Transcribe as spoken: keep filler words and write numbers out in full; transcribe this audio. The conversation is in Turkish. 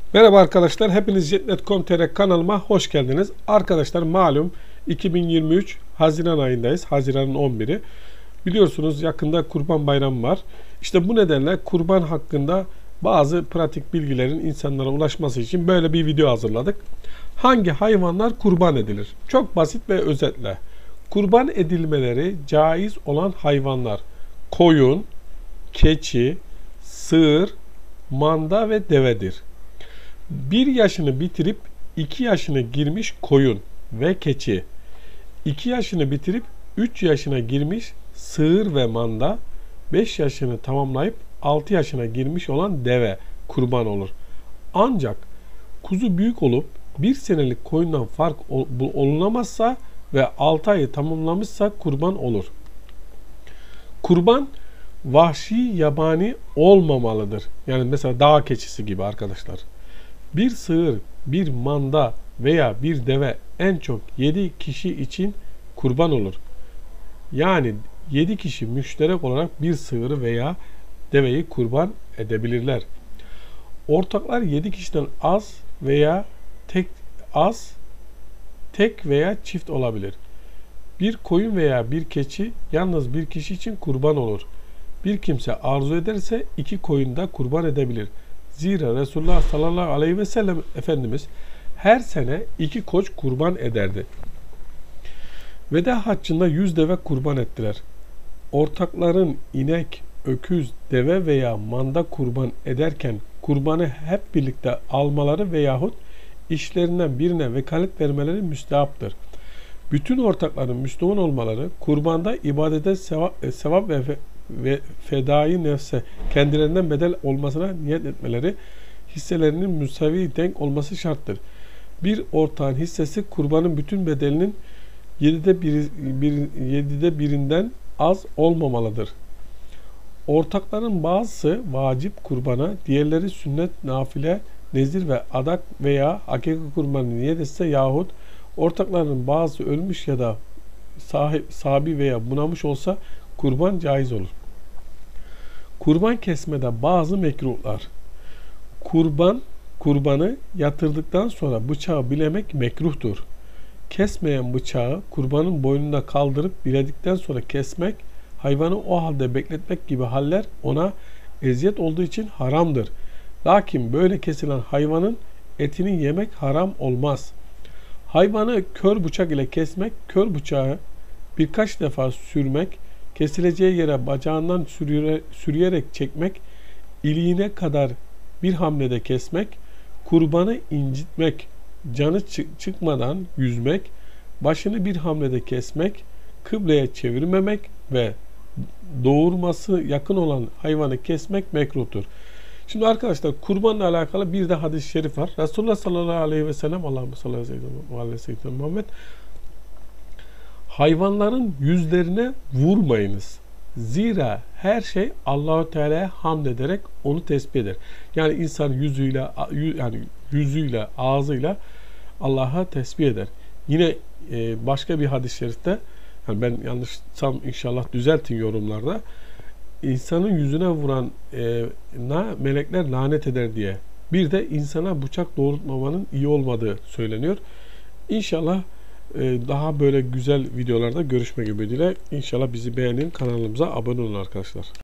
Merhaba arkadaşlar, hepiniz jet nokta com nokta tr kanalıma hoş geldiniz. Arkadaşlar malum iki bin yirmi üç Haziran ayındayız. Haziran'ın on biri. Biliyorsunuz yakında Kurban Bayramı var. İşte bu nedenle kurban hakkında bazı pratik bilgilerin insanlara ulaşması için böyle bir video hazırladık. Hangi hayvanlar kurban edilir? Çok basit ve özetle. Kurban edilmeleri caiz olan hayvanlar: koyun, keçi, sığır, manda ve devedir. bir yaşını bitirip iki yaşına girmiş koyun ve keçi, iki yaşını bitirip üç yaşına girmiş sığır ve manda, beş yaşını tamamlayıp altı yaşına girmiş olan deve kurban olur. Ancak kuzu büyük olup bir senelik koyundan fark olunamazsa ve altı ayı tamamlamışsa kurban olur. Kurban vahşi, yabani olmamalıdır. Yani mesela dağ keçisi gibi arkadaşlar. Bir sığır, bir manda veya bir deve en çok yedi kişi için kurban olur. Yani yedi kişi müşterek olarak bir sığırı veya deveyi kurban edebilirler. Ortaklar yedi kişiden az veya tek az, tek veya çift olabilir. Bir koyun veya bir keçi yalnız bir kişi için kurban olur. Bir kimse arzu ederse iki koyun da kurban edebilir. Zira Resulullah sallallahu aleyhi ve sellem Efendimiz her sene iki koç kurban ederdi. Veda haccında yüz deve kurban ettiler. Ortakların inek, öküz, deve veya manda kurban ederken kurbanı hep birlikte almaları veyahut işlerinden birine vekalet vermeleri müstehaptır. Bütün ortakların Müslüman olmaları, kurbanda ibadete sevap, sevap ve, ve fedai nefse kendilerinden bedel olmasına niyet etmeleri, hisselerinin müsavi denk olması şarttır. Bir ortağın hissesi kurbanın bütün bedelinin yedide, bir, bir, yedide birinden az olmamalıdır. Ortakların bazısı vacip kurbana, diğerleri sünnet, nafile, nezir ve adak veya hakiki kurbanı niyet etse yahut ortaklarının bazısı ölmüş ya da sahip, sahibi veya bunamış olsa kurban caiz olur. Kurban kesmede bazı mekruhlar. Kurban, kurbanı yatırdıktan sonra bıçağı bilemek mekruhtur. Kesmeyen bıçağı kurbanın boynunda kaldırıp biledikten sonra kesmek, hayvanı o halde bekletmek gibi haller ona eziyet olduğu için haramdır. Lakin böyle kesilen hayvanın etini yemek haram olmaz. Hayvanı kör bıçak ile kesmek, kör bıçağı birkaç defa sürmek, kesileceği yere bacağından sürüyerek çekmek, iliğine kadar bir hamlede kesmek, kurbanı incitmek, canı çıkmadan yüzmek, başını bir hamlede kesmek, kıbleye çevirmemek ve doğurması yakın olan hayvanı kesmek mekruhtur. Şimdi arkadaşlar kurbanla alakalı bir de hadis-i şerif var. Resulullah sallallahu aleyhi ve sellem Allahümme sallallahu aleyhi ve sellem Muhammed hayvanların yüzlerine vurmayınız. Zira her şey Allahu Teala'ya hamd ederek onu tesbih eder. Yani insan yüzüyle yani yüzüyle, ağzıyla Allah'a tesbih eder. Yine e, başka bir hadis-i şerifte, yani ben yanlışsam inşallah düzeltin yorumlarda, insanın yüzüne vuran e, na, melekler lanet eder diye. Bir de insana bıçak doğrultmamanın iyi olmadığı söyleniyor. İnşallah e, daha böyle güzel videolarda görüşmek ümidiyle. İnşallah bizi beğenin, kanalımıza abone olun arkadaşlar.